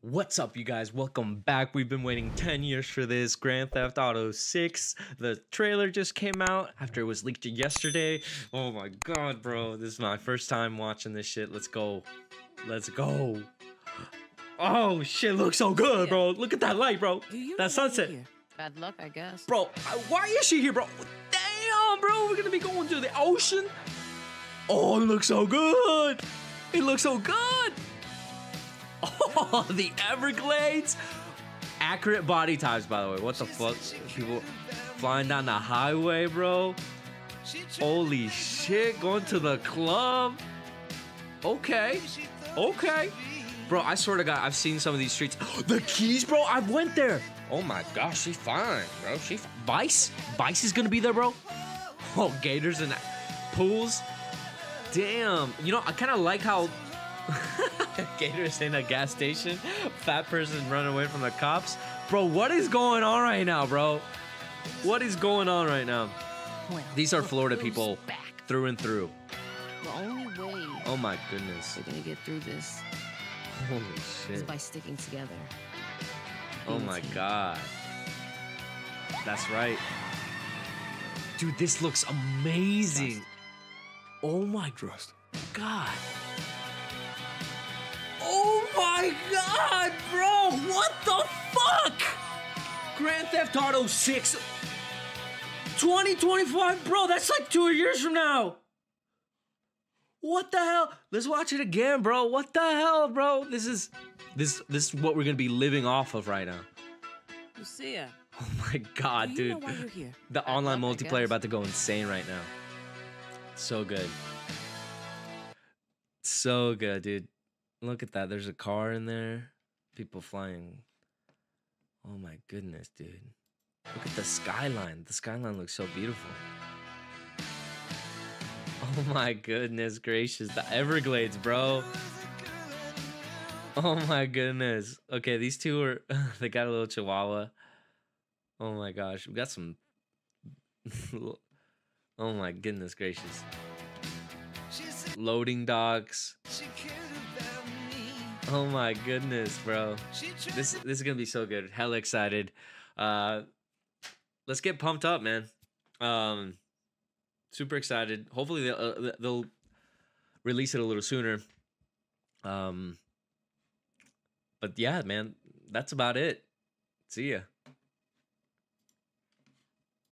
What's up, you guys? Welcome back. We've been waiting 10 years for this. Grand Theft Auto 6. The trailer just came out after it was leaked yesterday. Oh my god, bro. This is my first time watching this shit. Let's go. Let's go. Oh, shit looks so good, bro. Look at that light, bro. That sunset. Bad luck, I guess. Bro, why is she here, bro? Damn, bro. We're gonna be going to the ocean. Oh, it looks so good. It looks so good. Oh, the Everglades. Accurate body types, by the way. What the fuck? People flying down the highway, bro. Holy shit. Going to the club. Okay. Okay. Bro, I swear to God, I've seen some of these streets. The Keys, bro. I went there. Oh my gosh, she's fine, bro. Vice is gonna be there, bro. Oh, gators and pools. Damn. You know, I kind of like how gators in a gas station. Fat person running away from the cops. Bro, what is going on right now, bro? What is going on right now? Well, These are Florida people back. through and through. The only way Oh my goodness. we're gonna get through this Holy is shit. by sticking together. Oh Being a my team. god. That's right. Dude, this looks amazing. Oh my god. Oh my god, bro! What the fuck? Grand Theft Auto 6 2025, bro, that's like 2 years from now. What the hell? Let's watch it again, bro. What the hell, bro? This is what we're gonna be living off of right now. Lucia, Oh my god, do you know dude. why you're here? The Bad online luck, I multiplayer guess. about to go insane right now. So good. So good, dude. Look at that. There's a car in there. People flying. Oh my goodness, dude. Look at the skyline. The skyline looks so beautiful. Oh my goodness gracious. The Everglades, bro. Oh my goodness. Okay, these two are they got a little chihuahua. Oh my gosh. We got some oh my goodness gracious. Loading docks. Oh my goodness, bro. This is gonna be so good. Hella excited. Let's get pumped up, man. Super excited. Hopefully they'll release it a little sooner. But yeah, man, that's about it. See ya.